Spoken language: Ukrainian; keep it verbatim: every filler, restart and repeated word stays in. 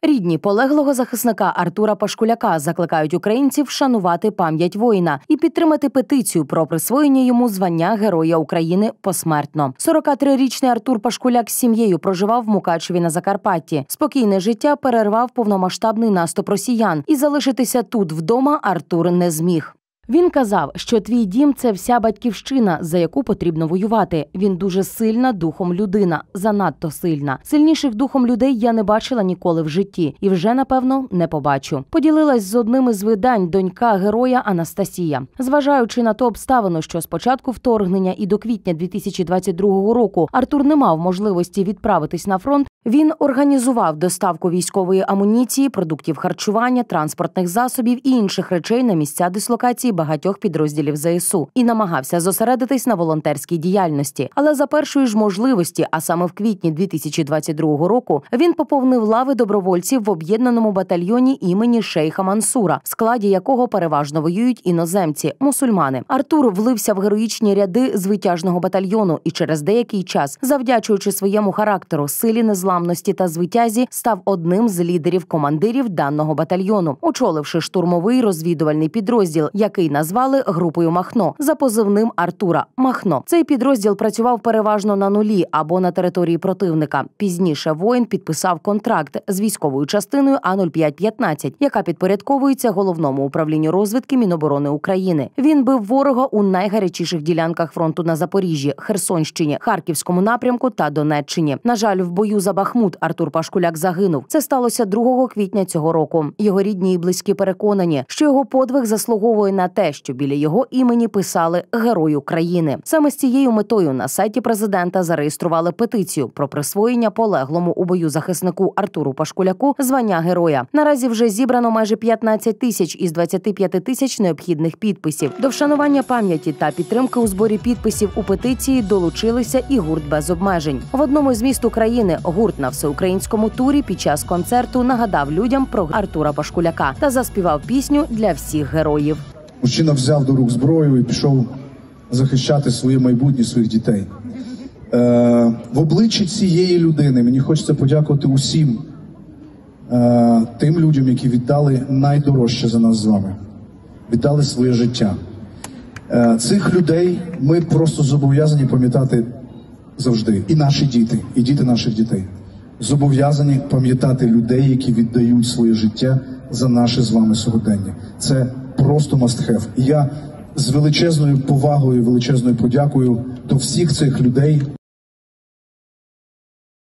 Рідні полеглого захисника Артура Пашкуляка закликають українців вшанувати пам'ять воїна і підтримати петицію про присвоєння йому звання Героя України посмертно. сорокатрирічний Артур Пашкуляк з сім'єю проживав в Мукачеві на Закарпатті. Спокійне життя перервав повномасштабний наступ росіян, і залишитися тут вдома Артур не зміг. Він казав, що твій дім – це вся батьківщина, за яку потрібно воювати. Він дуже сильна духом людина, занадто сильна. Сильніших духом людей я не бачила ніколи в житті і вже, напевно, не побачу. Поділилась з одним із видань донька героя Анастасія. Зважаючи на ту обставину, що з початку вторгнення і до квітня дві тисячі двадцять другого року Артур не мав можливості відправитись на фронт, він організував доставку військової амуніції, продуктів харчування, транспортних засобів і інших речей на місця дислокації багатьох підрозділів зе ес у і намагався зосередитись на волонтерській діяльності. Але за першої ж можливості, а саме в квітні дві тисячі двадцять другого року, він поповнив лави добровольців в об'єднаному батальйоні імені Шейха Мансура, в складі якого переважно воюють іноземці – мусульмани. Артур влився в героїчні ряди з витяжного батальйону і через деякий час, завдячуючи своєму характеру, силі незламності та звитязі, став одним з лідерів-командирів даного батальйону, очоливши штурмовий розвідувальний підрозділ, який назвали групою Махно за позивним Артура – Махно. Цей підрозділ працював переважно на нулі або на території противника. Пізніше воїн підписав контракт з військовою частиною А нуль п'ять п'ятнадцять, яка підпорядковується Головному управлінню розвідки Міноборони України. Він бив ворога у найгарячіших ділянках фронту на Запоріжжі, Херсонщині, Харківському напрямку та Донеччині. На жаль, в бою за Бахмут Артур Пашкуляк загинув. Це сталося другого квітня цього року. Його рідні і близькі переконані, що його подвиг заслуговує на те, що біля його імені писали «Герой України». Саме з цією метою на сайті президента зареєстрували петицію про присвоєння полеглому у бою захиснику Артуру Пашкуляку звання героя. Наразі вже зібрано майже п'ятнадцять тисяч із двадцяти п'яти тисяч необхідних підписів. До вшанування пам'яті та підтримки у зборі підписів у петиції долучилися і гурт «Без обмежень». В одному з міст України гурт на всеукраїнському турі під час концерту нагадав людям про Артура Пашкуляка та заспівав пісню для всіх героїв. Мужчина взяв до рук зброю і пішов захищати своє майбутнє, своїх дітей. Е, в обличчі цієї людини мені хочеться подякувати усім е, тим людям, які віддали найдорожче за нас з вами. Віддали своє життя. Е, цих людей ми просто зобов'язані пам'ятати завжди. І наші діти, і діти наших дітей. Зобов'язані пам'ятати людей, які віддають своє життя за наше з вами сьогодення. Це просто must have. І я з величезною повагою, величезною подякою до всіх цих людей